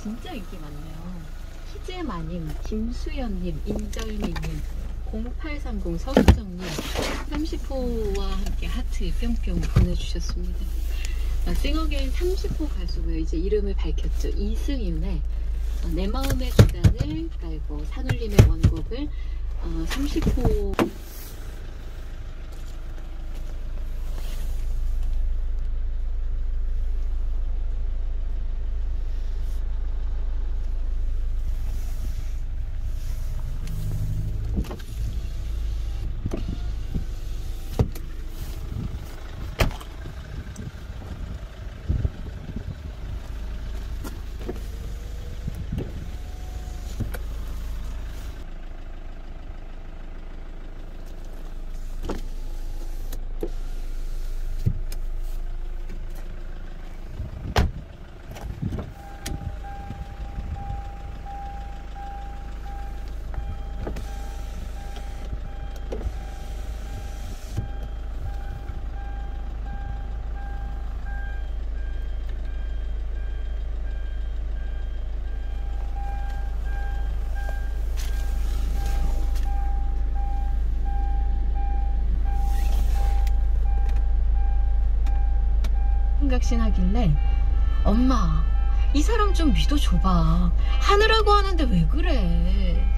진짜 인기 많네요. 희재마님, 김수연님, 인절미님, 0830 서수정님 30호와 함께 하트 뿅뿅 보내주셨습니다. 싱어게인 30호 가수고요. 이제 이름을 밝혔죠. 이승윤의 내 마음의 주단을 깔고 산울림의 원곡을 30호 생각신 하길래 엄마 이 사람 좀 믿어줘봐. 하느라고 하는데 왜 그래.